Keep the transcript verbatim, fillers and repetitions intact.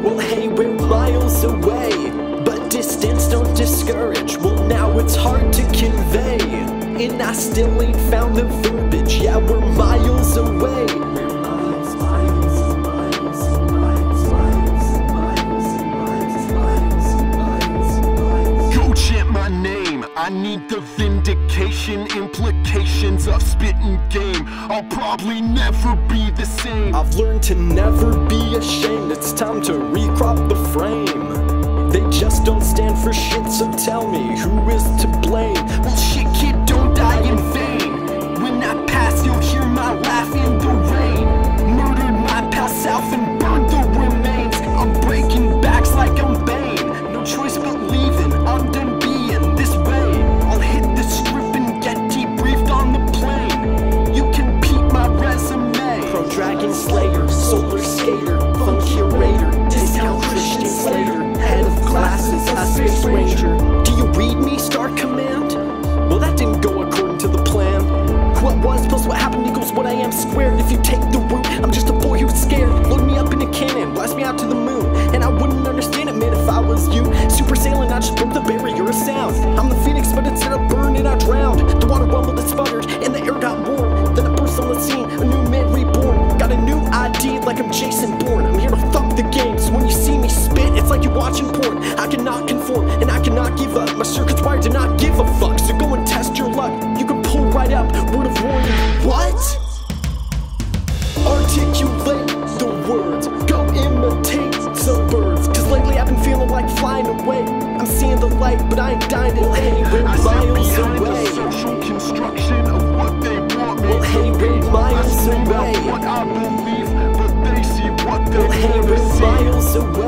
Well, hey, we're miles away, but distance don't discourage. Well, now it's hard to convey, and I still ain't found the verbiage. Yeah, we're miles away. We're miles, miles, miles, miles, miles, miles, miles, miles. Go chant my name. I need the vindication, implications of spitting game. I'll probably never be the same. I've learned to never be ashamed. It's time to recrop the frame. They just don't stand for shit, so tell me, who is to blame? Well, shit, kid, don't die in vain. When I pass, you'll hear my laugh in the rain. Murdered my pal South and burned the remains. I'm breaking backs like I'm Bane. No choice but leaving, I'm done being this way. I'll hit the strip and get debriefed on the plane. You can peep my resume. From Dragon Slayer, Solar Skater, Fun Curator, Discount Christian Slater, Head of Classes, a Space Ranger. Do you read me, Star Command? Well, that didn't go according to the plan. What was plus what happened equals what I am squared. If you take the route, I'm just a boy who's scared. Load me up in a cannon, blast me out to the moon, and I wouldn't understand it, man, if I was you. Super sailing, I just broke the barrier of sound. I'm the phoenix, but instead of burning, I drowned. The water rumbled, it sputtered, and the air got warm. Then I burst on the scene, a new man reborn. Got a new I D like I'm Jason Bourne. I'm here to fuck the game, so when you see me spit, it's like you're watching porn. I cannot conform, and I cannot give up. My circuit's wired to not give a fuck, so go and test your luck. You can pull right up, word of warning. What? Articulate the words, go imitate some birds. Cause lately I've been feeling like flying away. I'm seeing the light, but I ain't dying to hey, we're I miles sit behind away. the social construction of what they want me Well, to hey, we're be. miles I scream out away. what I believe, but they see what they Well, hey, wanna we're see. miles away.